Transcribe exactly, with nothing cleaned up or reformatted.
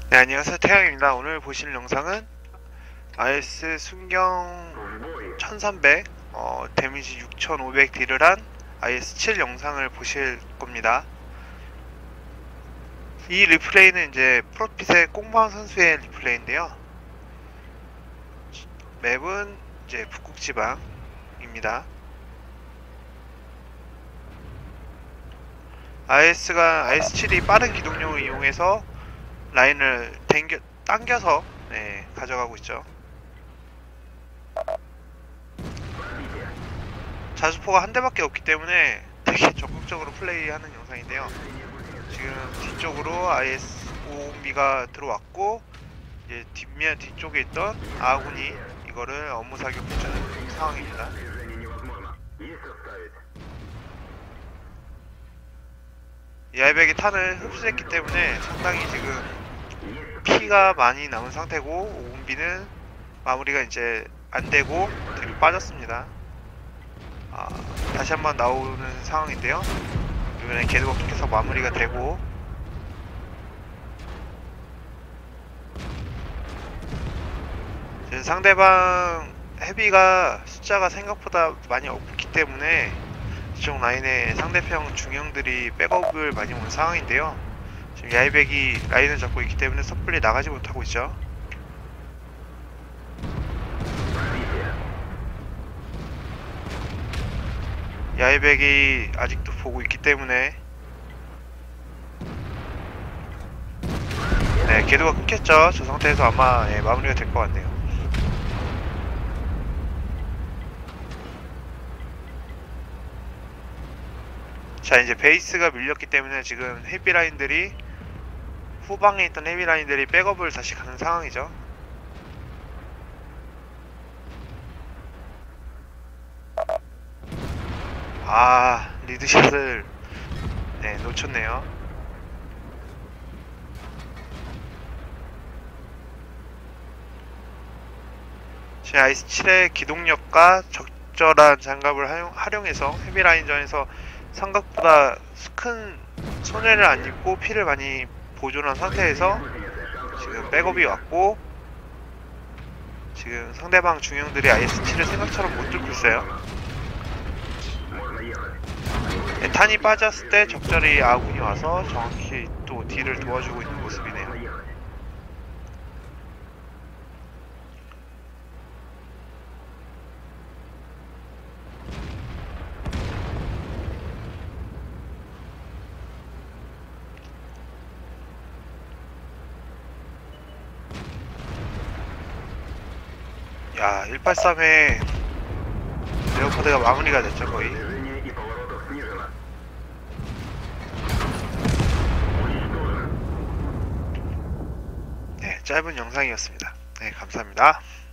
네, 안녕하세요. 태양입니다. 오늘 보실 영상은 아이에스 순경 천삼백, 어, 데미지 육천오백 딜을 한 아이에스 칠 영상을 보실 겁니다. 이 리플레이는 이제 프로핏의 꽁방 선수의 리플레이인데요. 맵은 이제 북극지방입니다. 아이에스가 아이에스 칠이 빠른 기동력을 이용해서 라인을 당겨, 당겨서 네, 가져가고 있죠. 자주포가 한 대밖에 없기 때문에 되게 적극적으로 플레이하는 영상인데요. 지금 뒤쪽으로 아이에스 오온비가 들어왔고, 이제 뒷면 뒤쪽에 있던 아군이 이거를 업무 사격하는 상황입니다. 이 아이백이 탄을 흡수했기 때문에 상당히 지금 피가 많이 남은 상태고, 오온비는 마무리가 이제 안되고 뒤로 빠졌습니다. 아, 다시 한번 나오는 상황인데요. 이번에 개드가 픽해서 마무리가 되고, 지금 상대방 헤비가 숫자가 생각보다 많이 없기 때문에 이쪽 라인에 상대편 중형들이 백업을 많이 온 상황인데요. 지금 야이백이 라인을 잡고 있기 때문에 섣불리 나가지 못하고 있죠. 야이백이 아직도 보고 있기 때문에 네, 궤도가 끊겼죠. 저 상태에서 아마 예, 마무리가 될 것 같네요. 자, 이제 베이스가 밀렸기 때문에 지금 헤비라인들이 후방에 있던 헤비라인들이 백업을 다시 가는 상황이죠. 아, 리드샷을 네, 놓쳤네요. 제 아이에스 칠의 기동력과 적절한 장갑을 활용, 활용해서 헤비라인전에서 생각보다 큰 손해를 안 입고 피를 많이 보존한 상태에서 지금 백업이 왔고, 지금 상대방 중형들이 아이에스 칠을 생각처럼 못 뚫고 있어요. 네, 탄이 빠졌을 때 적절히 아군이 와서 정확히 또 딜을 도와주고 있는 모습이네요. 야, 일팔삼에 레오파드가 마무리가 됐죠, 거의. 네, 짧은 영상이었습니다. 네, 감사합니다.